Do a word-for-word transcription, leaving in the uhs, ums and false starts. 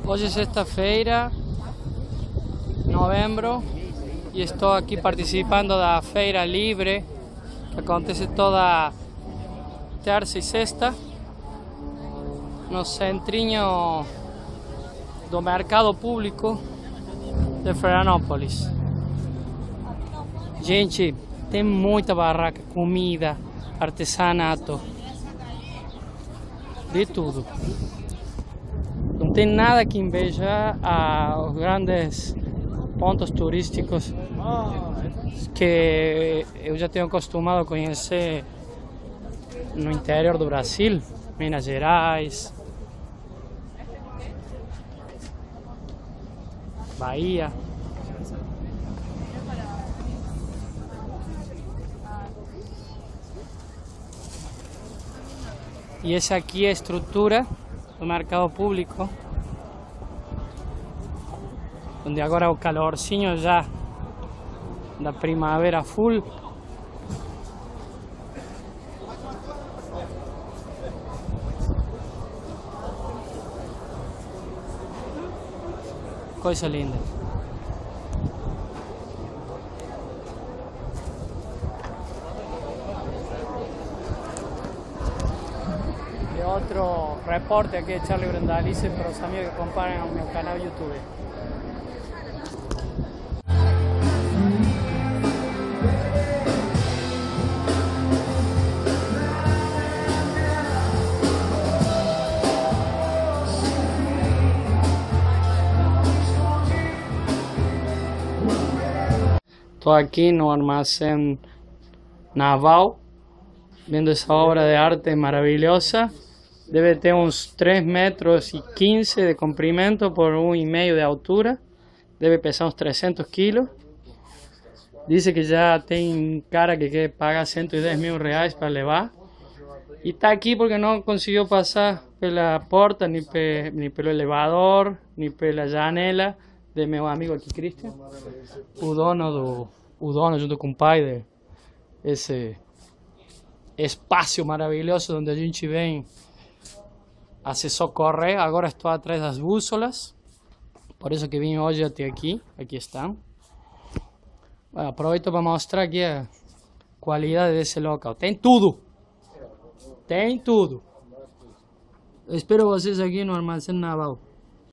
Hoje é sexta-feira, novembro, e estou aqui participando da Feira Livre, que acontece toda terça e sexta, no centrinho do Mercado Público de Florianópolis. Gente, tem muita barraca, comida, artesanato, de tudo. Não tem nada que invejar aos grandes pontos turísticos que eu já tenho acostumado a conhecer no interior do Brasil, Minas Gerais, Bahia. E essa aqui é a estrutura do Mercado Público, onde agora o calorzinho já da primavera full. Coisa linda. E outro reporte aqui de Charlie Brandalize para os amigos que acompanham o meu canal YouTube. Estou aqui no Armazém Naval, vendo essa obra de arte maravilhosa. Deve ter uns três metros e quinze de comprimento por um e meio de altura. Deve pesar uns trezentos quilos. Diz que já tem cara que quer pagar cento e dez mil reais para levar. E está aqui porque não conseguiu passar pela porta, nem, pe, nem pelo elevador, nem pela janela de meu amigo aqui, Cristian, o dono, do, o dono junto com o pai de esse espaço maravilhoso onde a gente vem a se socorrer. Agora estou atrás das bússolas, por isso que vim hoje até aqui. Aqui estão. Bueno, aproveito para mostrar aqui a qualidade desse local. Tem tudo, tem tudo. Eu espero vocês aqui no Armazém Naval.